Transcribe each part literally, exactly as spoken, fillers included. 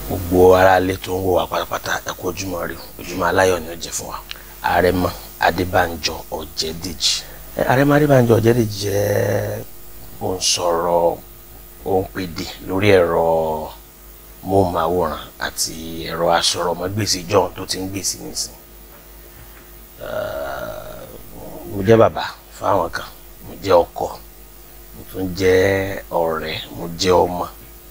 gbogbo ara ilé tó ń wò wá pátápátá ẹ kú ojúmọ́ ire ojúmọ́ aláyọ̀ ni ó jẹ́ fún wa. Àrẹ̀mọ Adébánjọ Ojedeji. Àrẹ̀mọ Adébánjọ Ojedeji jẹ́ òǹsọ̀rọ̀ òǹpèdè lórí ẹ̀rọ móhùnmáwòrán àti ẹ̀rọ asọ̀rọ̀mágbèsì john tó ti ń gbèsè nísìn. Mo jẹ́ bàbá fáwọn kan, mo jẹ́ ọkọ, mo tún jẹ́ ọ̀rẹ́, mo jẹ́ ọmọ,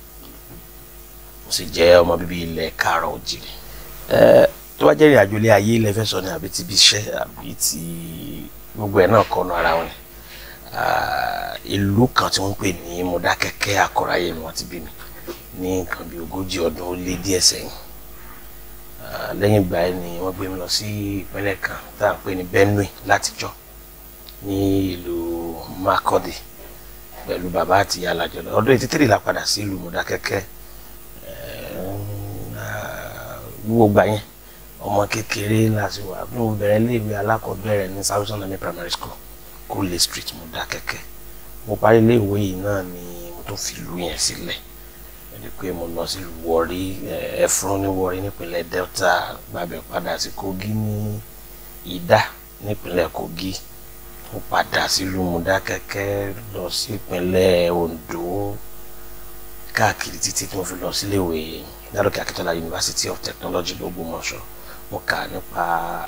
mo sì jẹ́ ọmọ bíbí ilẹ̀ Káàárọ̀ Oòjíire. Tó bá jẹ́ ìrìn àjò ilé ayé ilẹ̀ fẹ́ sọ ni àbí ti ibi iṣẹ́ àbí ti gbogbo ẹ̀ náà kọ́nu ara wọn. Ìlú kan tí wọ́n ń pè ní Mọdákẹ́kẹ́ Àkọ́ráyé ni wọ́n ti bí mi ní nǹkan bí ogójì ọdún ó lé díẹ̀ sẹ́yìn. Lẹ́yìn ìgbà yẹn ni wọ́n gbé mi lọ sí ìpínlẹ̀ kan tá à ń pè ní Benue látijọ́ ní ìlú Makurdi pẹ̀lú bàbá àti ìyá alájọ lọ. Ọdún eighty three la padà sí ìlú Mọdákẹ́kẹ́. Gbogbo ìgbà yẹn ọmọ kékeré láti wà bí mo bẹ̀rẹ̀ iléèwé alákọ̀ọ́bẹ̀rẹ̀ ní Southern Army Primary School Kúlẹ̀ Street Mọdákẹ́kẹ́. Mo parí iléèwé yìí náà ni mo tún fi ìlú yẹn sílẹ̀. Ẹni pé mo lọ sí Warri Ẹ̀fúrún ní Warri nípínlẹ̀ Delta, gbàbẹ̀ padà sí Kogi ní Ìdá nípínlẹ̀ Kogi. Mo padà sí ìlú Mọdákẹ́kẹ́ lọ sí ìpínlẹ̀ Ondo káàkiri títí tí mo fi lọ sí iléèwé Ládòkè Akíntọ́lá University of Technology l'Ógbómọ̀ṣọ́. Mo kà nípa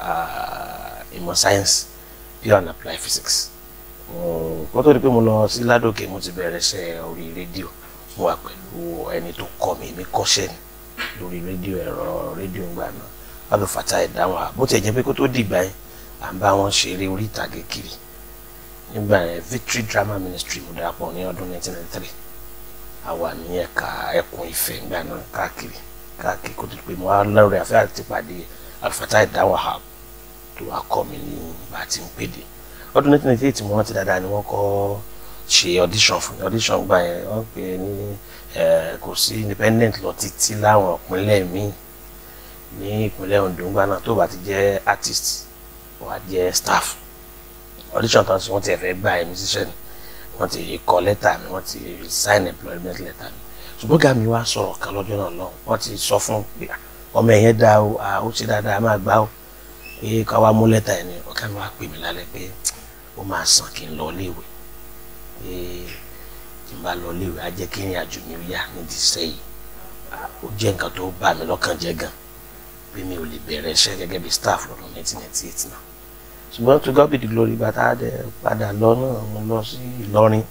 ìmọ̀ science pure and applied physics. Kó tó di pé mo lọ sí Ládòkè mo ti bẹ̀rẹ̀ iṣẹ́ orí rédíò. Mo wà pẹ̀lú ẹni tó kọ́ mi ní kọ́ṣẹ́ lórí rédíò ẹ̀rọ rédíò ńgbà náà Abdul Fatai Ìdáhùn. Bó ti jẹ́ pé kó tó dìgbà yẹn à ń bá wọn ṣeré orí ìtàgé kiri. Nígbà yẹn Victory Drama Ministry mo darapọ̀ ní ọdún nineteen ninety-three. A wà ní ẹ̀ka ẹkùn Ifẹ̀ ńgbà náà káàkiri káàkiri kó tó di pé mo wá lórí afẹ́ àti pàdé Abdul Fatai Ìdáhùn tó wá kọ́ mi ní bá ti ń pèdè. Ọdún nineteen ninety-eight mo rántí dáadáa ni wọ́n kọ́ ṣe audition fún mi. Audition gbà yẹn wọ́n pè é ní kò sí independent lọ títí láwọn ìpínlẹ̀ míì ní ìpínlẹ̀ Ondo ńgbà náà tó bá ti jẹ́ artist wà jẹ́ staff. Audition tán sí wọ́n ti ẹ̀fẹ́ gbà ẹ̀mí síṣẹ́ ni wọ́n ti kọ lẹ́tà mi, wọ́n ti sign employment letter mi. Ṣùgbọ́n ọ̀gá mi wá sọ̀rọ̀ kan lọ́jọ́ náà lọ́hùn. Wọ́n ti sọ fún pé ọmọ ẹ̀yẹn dá o ó ṣe dáadáa máa gbá o pé ká wá mú lẹ́tà ẹ̀ ni. Ọ̀gá mi wá pè mí lálẹ́ pé ó máa sàn kí n lọ léèwé pé tí n bá lọ léèwé á jẹ́ kí ìrìn àjò mi yá nídìí iṣẹ́ yìí. Ó jẹ́ nǹkan tó bà mí lọ́kàn jẹ́ gan pé mi ò lè bẹ̀rẹ̀ iṣẹ́ gẹ́gẹ́ bí staff lọ́dún nineteen ninety-eight náà. Ṣùgbọ́n to God be the glory bàtà dẹ̀ padà lọ náà mo lọ sí Ìlọrin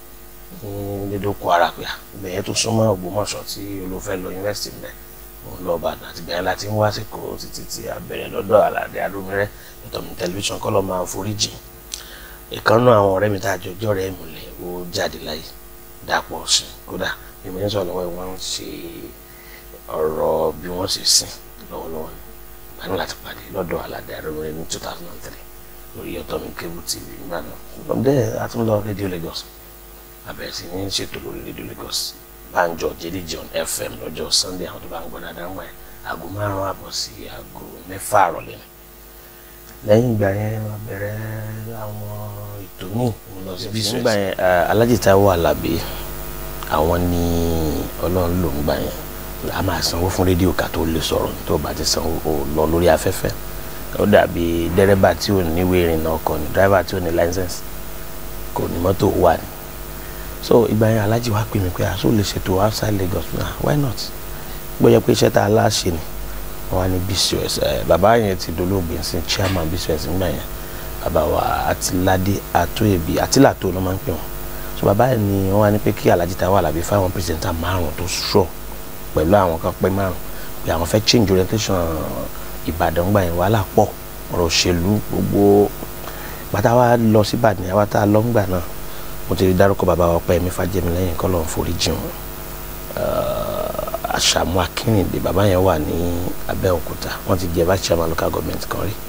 ní Dédé Kwara pé ìbẹ̀yẹn tó súnmọ́ Ògbómọ̀ṣọ́ tí olùfẹ́ lọ yunifásitì mẹ́ mo lọ Ìbàdàn àti bẹ̀rẹ̀ láti ń wá sí kò títí tí a bẹ̀rẹ̀ lọ́dọ̀ Àlàdé Adómirẹ́ ètò mi tẹlifíṣàn kọ́ lọ́ máa foríjì. Ìkan náà àwọn ọ̀rẹ́ mi tá a jọjọ́ rẹ̀ múlẹ̀ ó jáde láyé Dàpọ̀ sí kódà bí mo ń sọ lọ́wọ́ wọn ṣe ọ̀rọ̀ bí wọ́n ṣe sìn lọ́wọ́lọ́wọ́ ni báyìí láti pàdé lọ́dọ̀ Àlàdé Adómirẹ́ ní two thousand three lórí ọ̀tọ̀ mi cable T V nígbà náà. From there a tún lọ Radio Lagos abẹ̀rẹ̀ sí ní ṣètò lórí Radio Lagos Banjo Ojedeji on F M lọ́jọ́ Sunday. Àwọn tó bá ń gbọ́ dáadáa ń wà ẹ́ aago márùn-ún àbọ̀ sí aago mẹ́fà àrọ̀lẹ́ ni. Lẹ́yìn ìgbà yẹn wọ́n bẹ̀rẹ̀ àwọn ètò míì lọ sí bí nígbà yẹn Alhaji Taiwo Alabi àwọn ní Ọlọ́run ló ń gbà yẹn a máa sanwó fún rédíò ká tó lè sọ̀rọ̀ tó bá ti sanwó lọ lórí afẹ́fẹ́. Ó dàbí dẹ́rẹ́bà tí ò ní ìwé ìrìnnà ọkọ̀ ni dráìbà tí ò ní license kò ní mọ́tò wà ní. So ìgbà yẹn Alhaji wá pè mí pé aṣọ lè ṣètò outside Lagos náà why not. Gbọ́dọ̀ pé iṣẹ́ tá a láṣẹ ni wọ́n á ní B C O S bàbá yẹn ti dolóògbé sí chairman B C O S nígbà yẹn bàbá wa Àtìládé Àtóyèbí Àtìlátó ló máa ń pè wọ́n. So bàbá yẹn ni wọ́n wá ní pé kí Alhaji Taiwo Alabi fáwọn pírẹsẹ̀ntà márùn-ún tó sọ pẹ̀lú àwọn kan pé márùn-ún pé àwọn fẹ́ change orientation Ìbàdàn gbà yẹn wàhálà pọ̀ ọ̀rọ̀ òṣèlú gbogbo bàtà wa lọ sí Ìbàdàn àwa tá a lọ ńgbà náà mo ti rí dárúkọ bàbá wa Ọpẹ́yẹmí Fájẹmílẹ́yìn kọ́ lọ́n forí jìn wọn. Àṣàmú Akínrìndé bàbá yẹn wà ní Abẹ́òkúta wọ́n ti jẹ́ vice chairman local government kan rí.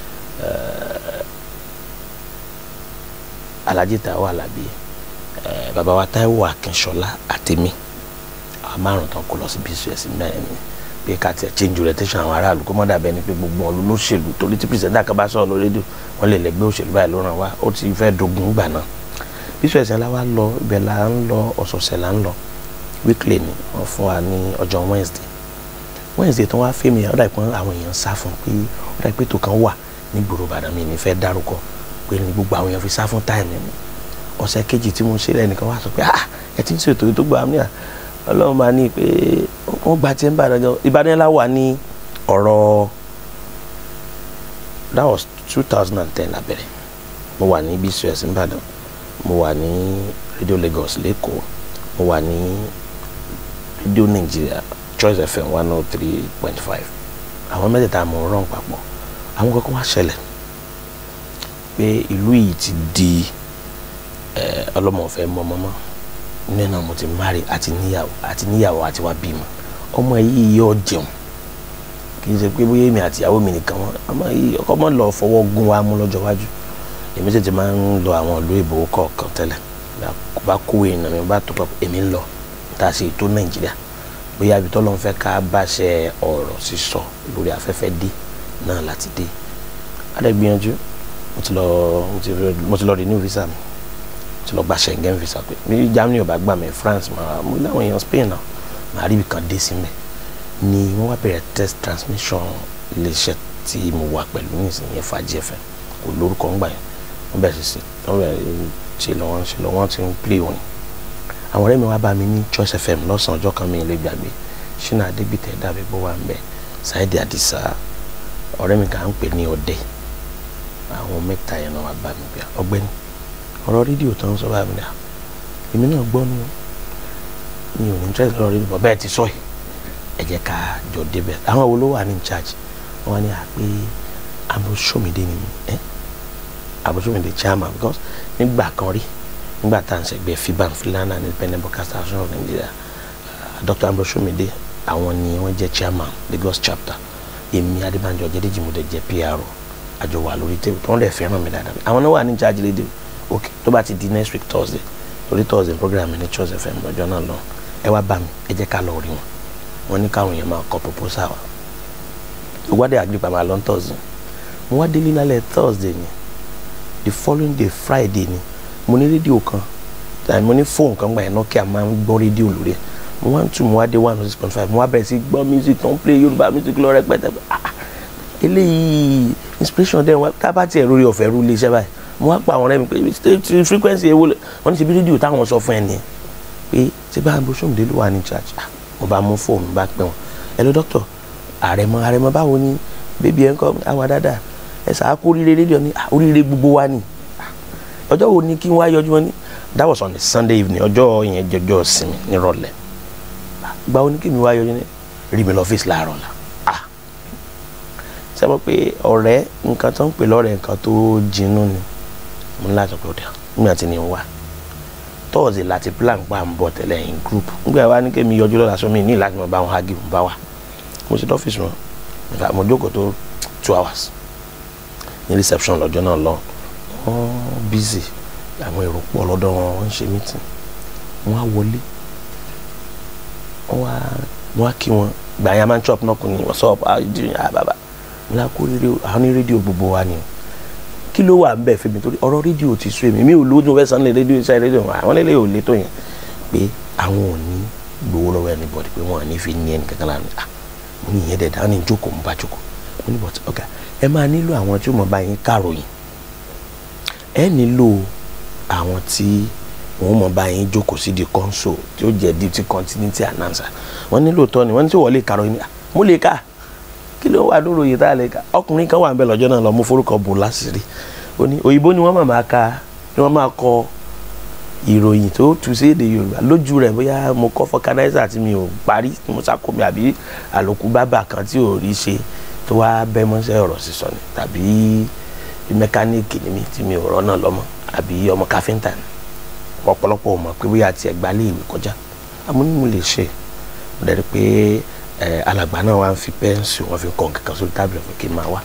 Alhaji Taiwo Alabi bàbá wa Táíwò Akínṣọlá àtẹ̀mí àwọn márùn tán kó lọ sí B C O S mẹ́rin pé ká tiẹ̀ change orientation àwọn aráàlú kó mọ́ dàbẹ́ ni pé gbogbo wọn lólóṣèlú torí tí pírẹsidẹ́ntà kan bá sọ̀rọ̀ lórí rédíò wọ́n lè lẹ́gbẹ́ òṣèlú báyìí ló ràn wá ó ti fẹ́ dogun gbà náà. B C O S la wá lọ ibẹ̀ là ń lọ ọ̀sọ̀ọ̀sẹ̀ là ń lọ weekly ni wọ́n fún wa ní ọjọ́ Wednesday Wednesday tó wá fẹ́ mi ó dà pé àwọn èèyàn sá fún pé ó dà pé tó kan wà ní gbòòrò Ìbàdàn mi ní fẹ́ dárúkọ pé ní gbogbo àwọn èèyàn fi sá fún táìmù mi ọ̀sẹ̀ kejì tí mo ṣe rẹ̀ nìkan wá sọ pé ah ẹ ti ń ṣètò tó gbà mí à Ọlọ́run máa ní pé wọ́n gba tí ń bá àdájọ́ Ìbàdàn lá wà ní ọ̀rọ̀ that was two thousand ten lábẹ́rẹ́ mo wà ní B C S Ìbàdàn mo wà ní Radio Lagos lẹ́kọ̀ọ́ mo wà ní Radio Nigeria Choice F M one oh three point five àwọn mẹ́tẹ̀ẹ̀ta mo rán papọ̀ àwọn kankan wá ṣẹlẹ̀ pé ìlú yìí ti di ọlọ́mọ ọ̀fẹ́ mọ́ mọ́mọ́ nínú náà mo ti marry àti níyàwó àti níyàwó àti wá bímọ ọmọ yìí yóò jẹun kì í ṣe pé bóyá èmi àti ìyàwó mi nìkan wọn ọmọ yìí ọkọ mọ́ lọ fọwọ́ gún wa mú lọ́jọ́ iwájú èmi tètè máa ń lọ àwọn ìlú ìbò kọ̀ọ̀kan tẹ́lẹ̀ bá kó èèyàn mi bá tó pọ̀ èmi ń lọ tá a ṣe ètò Nàìjíríà bóyá ibi tó lọ́n fẹ́ ká bá ṣe ọ̀rọ̀ sísọ lórí afẹ́fẹ́ dé náà láti dé adẹ́gbìyànjú mo ti lọ mo ti lọ renew visa mi mo ti lọ gba Schengen visa pé bí Germany ò bá gbà mí France máa mo láwọn èèyàn Spain náà màá rí ibi kan dé sí mẹ́ ni wọ́n wá bẹ̀rẹ̀ test transmission iléeṣẹ́ tí mo wà pẹ̀lú nísìnyẹn FAAJI F M kò lórúkọ ń gbà yẹn wọ́n bẹ̀rẹ̀ sí wọ́n bẹ̀rẹ̀ ṣe lọ́wọ́ ṣe lọ́wọ́ ti ń play wọn. àwọn ọ̀rẹ́ mi wá bá mi ní Choice F M lọ́sàn-án ọjọ́ kan mi lè gbàgbé Ṣínà Adégbìtẹ́ dàbí bó wà ń bẹ̀ Saidi Adisa ọ̀rẹ́ mi kà ń pè ní Ọdẹ àwọn mẹ́ta yẹn náà wá bá mi bíi ọ̀gbẹ́ni ọ̀rọ̀ rédíò tó ń sọ bá mi dà èmi náà gbọ́ ní mi ò ní interest lọ́rọ̀ rédíò bẹ́ẹ̀ ti sọ yìí ẹ jẹ́ ká jọ débẹ̀ àwọn wo ló wà ní charge wọ́n ní àpé Abosomide ni ẹ́ Abosomide chairman because nígbà kan rí nígbà tá à ń ṣẹgbẹ́ FIBAN Freelance and Independent Broadcasters Association of Nigeria Doctor Abosomide àwọn ni wọ́n jẹ́ chairman Lagos chapter èmi Banjo Ojedeji mo dẹ̀ jẹ́ P R O àjọ wà lórí table tó ń dẹ̀ fẹ́ràn mi dáadáa àwọn náà wà ní charge rédíò ok tó bá ti di next week Thursday lórí Thursday program ní Choice F M lọ́jọ́ náà lọ ẹ wá bá mi ẹ jẹ́ ká lọ rí wọn wọ́n ní káwọn èèyàn máa kọ proposal wa ìwádìí àgbègbè máa lọ Thursday mo wá délé lálẹ́ Thursday ni the following day Friday ni mo ní rédíò kan tàbí mo ní fóònù kan gbà yẹn náà kí a máa ń gbọ́ rédíò lórí ẹ̀ mo wá ń tù mo wá dé one oh six point five mo wá bẹ̀rẹ̀ sí gbọ́ music tó ń play Yorùbá music lọ rẹpẹtẹ ah eléyìí inspiration dẹ̀ wá tá bá tiẹ̀ lórí ọ̀fẹ́ rú iléeṣẹ́ báyìí mo wá pa àwọn ọ̀rẹ́ mi pé frequency ewo wọ́n ní ṣe bí rédíò táwọn sọ fún ẹ nìyẹn pé ṣé bá Abosomide ló wà ní church mo bá mú fóònù bá pẹ́ wọn hello doctor àrẹ̀mọ àrẹ̀mọ báwo ni bébí ẹ̀ ń kọ́ àwọn dáadáa ẹ sàá kó oríire rédíò ní oríire gbogbo wa ni ọjọ́ wo ni kí n wá yọjú wọn ní that was on a Sunday evening ọjọ́ yẹn jọjọ́ sinmi nírọ̀lẹ́ ìgbà wo ni kí mi wá yọjú ní rí mi lọ́fíìsì láàárọ̀ la ah ṣe mọ̀ pé ọ̀rẹ́ nǹkan tó ń pè lọ́rẹ̀ nǹkan tó jinú ni mo ní láti pọ̀ dé nígbà tí ni n wá Thursday láti plan pa ń bọ̀ tẹ́lẹ̀ in group nígbà wá ní kí mi yọjú lọ́la sọ mi ní láti mọ̀ bá wọn hagi bá wa mo ṣe lọ́fíìsì wọn nígbà mo jókòó tó two hours ní reception lọ́jọ́ náà lọ wọ́n busy àwọn èrò pọ̀ lọ́dọ̀ wọn wọ́n ń ṣe meeting wọ́n á wọlé wọ́n á wọ́n á kí wọn gbà yẹn a máa ń chop náà kù ní what's up how you doing ah bàbá mo lá kó rédíò àwọn ní rédíò gbogbo wa ni kí ló wà ń bẹ̀ fún mi torí ọ̀rọ̀ rédíò ti sú èmi mi ò lówó tí mo fẹ́ san lé rédíò iṣẹ́ rédíò wọn àwọn lélẹ̀ ò lé tó yẹn pé àwọn ò ní gbowó lọ́wọ́ anybody pé wọ́n à ní fi ní ẹnì kankan láàrin ah mo ní ìyẹn dẹ̀ dáhùn ní jókòó mo bá jókòó mo ní but ọ̀gá ẹ máa nílò àwọn tí ó mọ̀ bá yín káròyìn ẹ nílò àwọn tí wọ́n mọ̀ bá yín jókòó sí di console tí ó jẹ́ duty continuity announcer wọ́n nílò tọ́ ni wọ́n ní tí wọ́n lè káròyìn mo lè ká kí ló wà lóru yìí tá a lè ka ọkùnrin kan wà ń bẹ lọ́jọ́ náà lọ mú forúkọ bò láṣìírí ó ní òyìnbó ni wọ́n máa ka ni wọ́n máa kọ ìròyìn tó tù sí èdè Yorùbá lójú rẹ̀ bóyá mo kọ́ fọkanáísà tí mi ò parí tí mo ṣàkómi àbí àlòkù bábà kan tí ò rí ṣe tó wá bẹ́ mọ́ṣẹ́ ọ̀rọ̀ sísọ ni tàbí mẹkáníìkì ni mi tí mi ò rọ́nà lọ́mọ àbí ọmọ káfíńtà ni ọ̀pọ̀lọpọ̀ mọ̀ pé bóyá àti ẹ̀gbá lé ìwé kọjá àmọ́ ní mo lè ṣe mo dẹ̀ rí pé alàgbà náà wá ń fi pẹ́ǹsì wọ́n fi kọ́ nǹkan sórí tábìlì fún kí n máa wá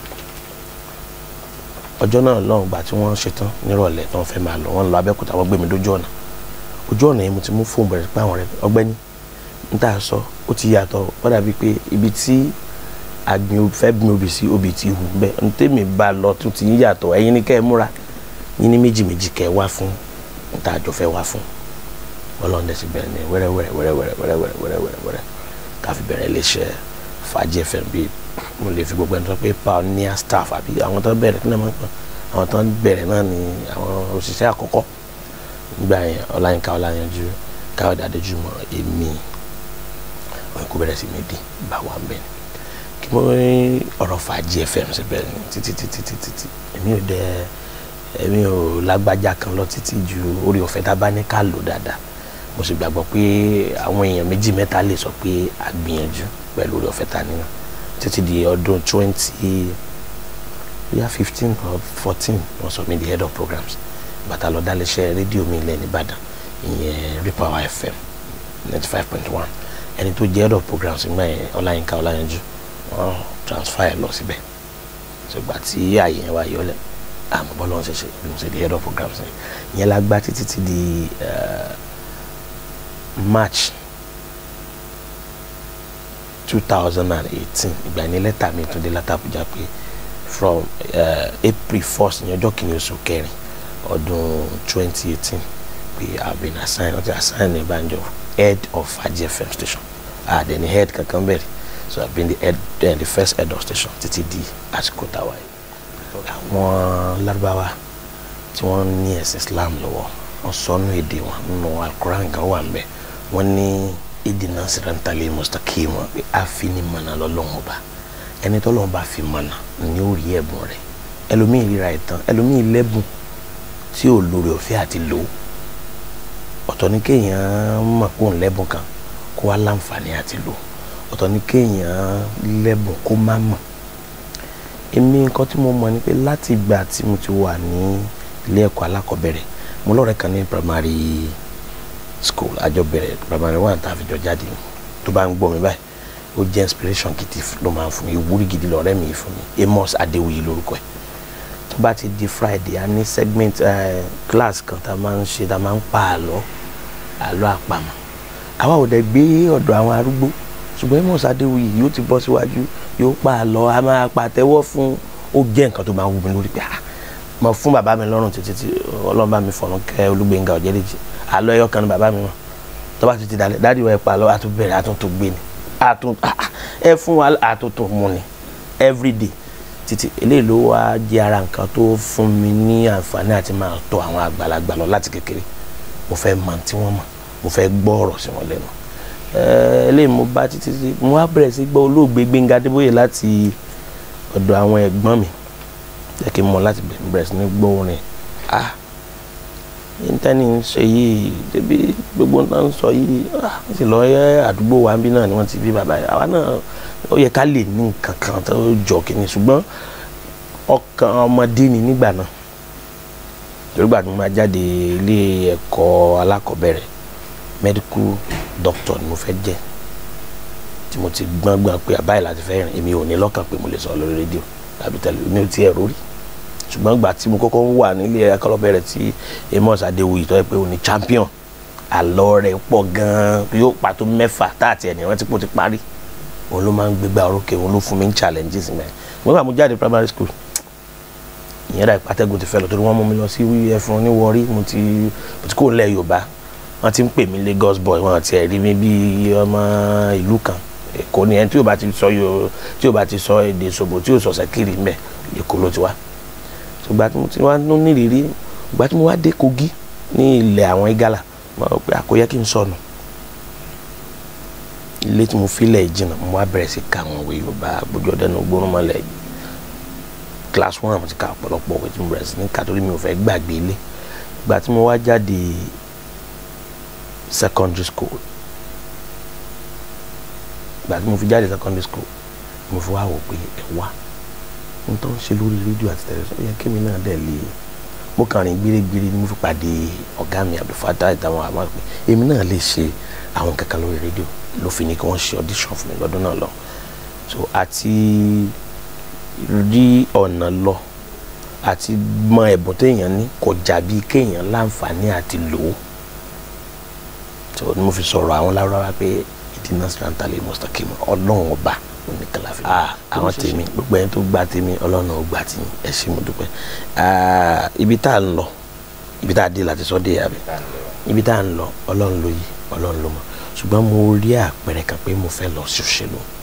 ọjọ́ náà lọ́hùn gbà tí wọ́n ṣetán nírọ̀lẹ́ tí wọ́n fẹ́ máa lọ wọ́n lọ Abẹ́òkúta wọ́n gbé mi dójú ọ̀nà ojú ọ̀nà yẹn mo ti mú fóònù bẹ̀rẹ̀ pé àwọn rẹ̀ ọgbẹ́ni n tà sọ ó ti yàtọ̀ ó dàbí pé ibi tí àgbìn fẹ́ gbin obì sí obì ti hù bẹ́ẹ̀ n tèmi bá lọ tó ti ń yàtọ̀ ẹ̀yin ni kẹ́ ẹ múra yín ní méjì méjì kẹ́ ẹ wá fún n tà àjọ fẹ́ wá fún ọlọ́run dẹ̀ sì bẹ̀rẹ̀ ní wẹ́rẹ́wẹ́rẹ́ wẹ́rẹ́wẹ́rẹ́ wẹ́rẹ́wẹ́rẹ́ wẹ́rẹ́wẹ́rẹ́ ká fi bẹ̀rẹ̀ iléeṣẹ́ FAAJI F M bí mo lè fi gbogbo ẹni tó pé pioneer staff àbí àwọn tó bẹ̀rẹ̀ kí ni wọ́n pọ̀ àwọn tó bẹ̀rẹ̀ náà ni àwọn òṣìṣẹ́ àkọ́kọ́ nígbà yẹn Ọláyínká Ọláyanjú Káyọ̀dé Adéjùmọ̀ èmi wọn kò bẹ̀rẹ̀ sí mi dé bá wa bẹ́ẹ̀ kí mo rí ọ̀rọ̀ FAAJI F M ṣe bẹ̀rẹ̀ ní títí títí títí èmi ò dẹ́ èmi ò lágbájá kan lọ títí ju orí ọ̀fẹ́ tá a bá ní ká lò dáadáa mo sì gbàgbọ́ pé àwọn èèyàn méjì mẹ́ta lè sọ pé a gbìyànjú pẹ̀lú orí ọ̀fẹ́ tá a níyàn títí di ọdún twenty bóyá fifteen or fourteen wọ́n sọ mí di head of programs bàtà lọ dálẹ́sẹ̀ rédíò mi ilẹ̀ nìbàdàn ìyẹn Repower F M ninety five point one ẹni tó jẹ́ head of programs ìgbà yẹn Ọláyínká Ọláyanjú wọ́n transfer ẹ̀ lọ síbẹ̀ ṣùgbọ́n tí ààyè yẹn wá yọlẹ̀ àmọ́ bọ́lá wọn ṣẹ̀ṣẹ̀ bí mo ṣe di head of programs yẹn la gbá títí ti di March two thousand eighteen ìgbà ní lẹ́tà mi tó dé látàbújá pé from uh, April first ní ọjọ́ kìíní oṣù kẹrin ọdún twenty eighteen pé I have been assigned ọtí assigned ní Banjo head of FAAJI F M station ah then the head kankan bẹ̀rẹ̀ so I have been the head then the first head of station títí di àsìkò tàwa yìí. àwọn Lárúbáwá tí wọ́n ní ẹ̀sìn Islam lọ́wọ́ wọ́n sọ nínú èdè wọn nínú Al-Quran kan wà ń bẹ̀ wọ́n ní ìdènà sirantale mustaqim pé àfinimọ̀nà lọ́lọ́run ọba ẹni tọ́lọ́run bá fi mọ̀nà ni ó rí ẹ̀bùn rẹ̀ ẹlòmíì ríra ìtàn ẹlòmíì lẹ́bùn tí ò lórí ọ̀fẹ́ àti lò ọ̀tọ̀ ní kéèyàn mọ̀ kó ń lẹ́bùn kan kó wá láǹfààní àti lò ọ̀tọ̀ ní kéèyàn lẹ́bùn kó má mọ̀ èmi nǹkan tí mo mọ̀ ni pé láti ìgbà tí mo ti wà ní ilé ẹ̀kọ́ alákọ̀ọ́bẹ̀rẹ̀ mo lọ́rẹ̀ẹ́ kan ní primary school àjọ bẹ̀rẹ̀ primary one tá a fi jọ jáde tó bá ń gbọ́ mi báyìí ó jẹ́ inspiration gidi ló máa ń fún mi ìwúrí gidi lọ́rẹ́ mi fún mi Amos Adéwuyì lórúkọ ẹ̀ tó bá ti di Friday a ní segment uh, class kan tá a máa ń ṣe tá a máa ń pa àlọ́ àlọ́ àpamọ̀ àwa ò dẹ̀ gbé ọ̀dọ̀ àwọn arúgbó ṣùgbọ́n Amos Adéwuyì yóò ti bọ́ síwájú yóò pa àlọ́ a máa pàtẹ́wọ́ fún ó jẹ́ nǹkan tó máa ń wù mí lórí pé ah mo fún bàbá mi lọ́rùn títí tí Ọlọ́run bá mi fọ̀rùn kẹ́ Olúgbénga Ọ̀jẹ́dẹ́jì àlọ́ ẹyọ kan ní bàbá mi mọ̀ tó bá ti ti dalẹ̀ dáàdi wa ẹ̀ pa àlọ́ àtún bẹ̀rẹ̀ àtún tó gbé ni àtún ẹ fún wa àtún tó mú ni everyday títí eléyìí ló wá jẹ́ ara nǹkan tó fún mi ní àǹfààní àti máa tọ́ àwọn àgbàlagbà lọ láti kékeré mo fẹ́ mọ̀ tí wọ́n mọ̀ mo fẹ́ gbọ́ ọ̀rọ̀ sí wọn lẹ́nu eléyìí mo bá títí tí mo wá bẹ̀rẹ̀ sí gbọ́ olóògbé Gbénga Adébóyè láti ọ̀dọ̀ àwọn ẹ̀gbọ́n mi jẹ́ kí n mọ̀ láti bẹ̀rẹ̀ sí ní gbọ́ orin ah intanet ń ṣe yìí débi gbogbo nǹkan ń sọ yìí ah sì lọ yẹ àdúgbò wa bí náà ni wọ́n ti bí bàbá yìí àwa náà ó yẹ ká lè ní nǹkan kan tó jọ kìíní ṣùgbọ́n ọkàn ọmọdé ni nígbà náà torí gbà tí mo máa jáde ilé ẹ̀kọ́ alákọ̀ọ́bẹ̀rẹ̀ medical doctor ni mo fẹ́ jẹ́ tí mo ti gbọ́ngbọ́n pé àbáyé láti fẹ́ rìn èmi ò ní lọ́kàn pé mo lè sọ lórí rédíò tàbí tẹ̀lé mi ò tiẹ̀ rórí ṣùgbọ́n gbà tí mo kọ́kọ́ wà nílé akọ́lọ́bẹ̀rẹ̀ tí Amos Adéwuyì tó yẹ pé òun ni champion àlọ́ rẹ̀ pọ̀ gan-an yóò pa tó mẹ́fà táàtì ẹ̀nì rántí pé ó ti parí òun ló máa ń gbégbá orókè òun ló fún mi ní challenges mẹ́rin mo gbà mo jáde primary school ìyẹn dà ìpàtẹ́gùn ti fẹ́ lọ torí wọ́n mú mi lọ sí ẹ̀fọn ní Warri mo ti mo ti kó lẹ̀ Yorùbá wọ́n ti ń pè mí Lagos boy wọ́n ti rí mi bí ọmọ ìlú kan Èkó ni ẹni tí yóò bá ti sọ yóò tí yóò bá ti sọ èdè Ṣòbò tí yóò sọ̀sẹ̀ kiri ń bẹ̀ Èkó ló ti wá ìgbà tí mo ti wá ní ìrírí ìgbà tí mo wá dé Kogi ní ilẹ̀ àwọn Igala mo rò pé àkóyẹ kí n sọnù ilé tí mo filẹ̀ ìjìnà mo wá bẹ̀rẹ̀ sí ka àwọn òwe Yorùbá gbójú ọdẹ ní gbóná mọ́lẹ̀ class one mo ti ka ọ̀pọ̀lọpọ̀ òwe tí mo bẹ̀rẹ̀ sí ní ká torí mi ò fẹ́ gbàgbé ilé ìgbà tí mo wá jáde secondary school ìgbà tí mo fi jáde secondary school mo fi wá wò pé ẹ wá n tó ń ṣe lórí rédíò àti tẹlifíṣàn ó yẹ kí mi náà dẹ̀ lè mo kàn rìn gbérégbéré ni mo fi pàdé ọ̀gá mi Abdulfatah ìtàwọn àmọ́ pé èmi náà lè ṣe àwọn kankan lórí rédíò ló fi ní kí wọ́n ṣe audition fún mi lọ́dún náà lọ so àti rí ọ̀nà lọ àti mọ ẹ̀bùn téèyàn ní kò jàbí kéèyàn láǹfààní àti lò ó so ni mo fi sọ̀rọ̀ àwọn Lárúbáwá pé ìdínà sirantale mustaqim Ọlọ́run ọba oníkàlà fi ah àwọn tèmi gbogbo ẹni tó gba tèmi Ọlọ́run ò gbà tí ẹ ṣé mo dúpẹ́ ah ibi tá à ń lọ ibi tá a dé láti sọ dé àbí ibi tá à ń lọ Ọlọ́run ló yí Ọlọ́run ló mọ̀ ṣùgbọ́n mo rí àpẹẹrẹ kan pé mo fẹ́ lọ ṣòṣèlú